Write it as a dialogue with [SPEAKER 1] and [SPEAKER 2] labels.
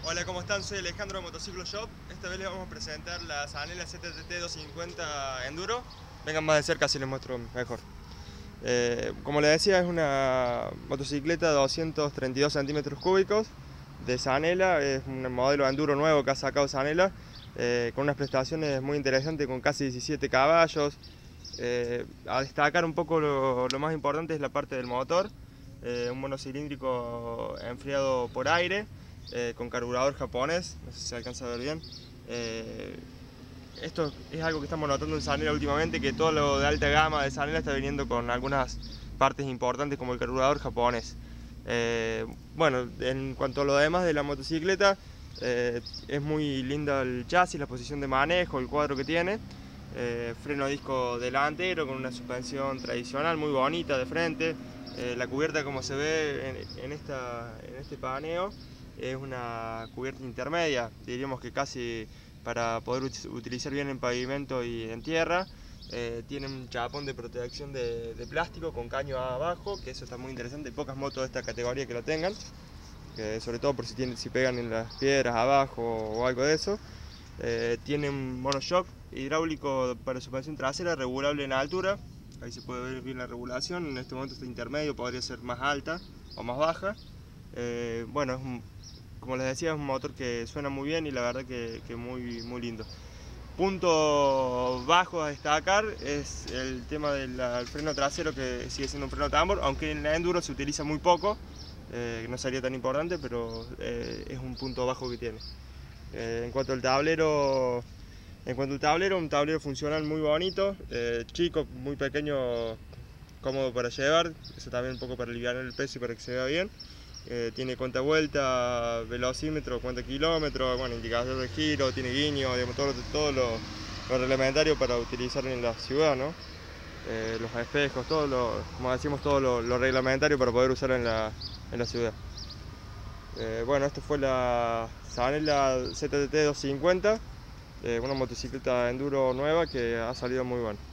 [SPEAKER 1] Hola, ¿cómo están? Soy Alejandro de Motociclo Shop. Esta vez les vamos a presentar la Zanela ZTT 250 Enduro. Vengan más de cerca así les muestro mejor. Como les decía, es una motocicleta de 232 centímetros cúbicos de Zanela. Es un modelo Enduro nuevo que ha sacado Zanela, con unas prestaciones muy interesantes, con casi 17 caballos. A destacar un poco lo más importante es la parte del motor. Un monocilíndrico enfriado por aire, con carburador japonés, no sé si se alcanza a ver bien. Esto es algo que estamos notando en Zanela últimamente, que todo lo de alta gama de Zanela está viniendo con algunas partes importantes como el carburador japonés. Bueno, en cuanto a lo demás de la motocicleta, es muy linda el chasis, la posición de manejo, el cuadro que tiene. Freno a disco delantero con una suspensión tradicional muy bonita de frente. La cubierta, como se ve en este paneo, es una cubierta intermedia, diríamos que casi para poder utilizar bien en pavimento y en tierra. Tiene un chapón de protección de plástico con caño abajo, que eso está muy interesante. Hay pocas motos de esta categoría que lo tengan, sobre todo por si pegan en las piedras abajo o algo de eso. Tiene un monoshock hidráulico para suspensión trasera regulable en altura. Ahí se puede ver bien la regulación. En este momento está intermedio, podría ser más alta o más baja. Bueno, como les decía, es un motor que suena muy bien y la verdad que muy lindo. Punto bajo a destacar es el tema del freno trasero, que sigue siendo un freno tambor, aunque en la Enduro se utiliza muy poco, no sería tan importante, pero es un punto bajo que tiene. En cuanto al tablero, un tablero funcional muy bonito, chico, muy pequeño, cómodo para llevar, eso también un poco para aliviar el peso y para que se vea bien. Tiene cuenta vuelta, velocímetro, cuenta kilómetros, bueno, indicador de giro, tiene guiño, digamos, todo lo reglamentario para utilizar en la ciudad, ¿no? Los espejos, como decimos, todo lo reglamentario para poder usar en la ciudad. Bueno, esta fue la Zanela ZTT 250, una motocicleta enduro nueva que ha salido muy buena.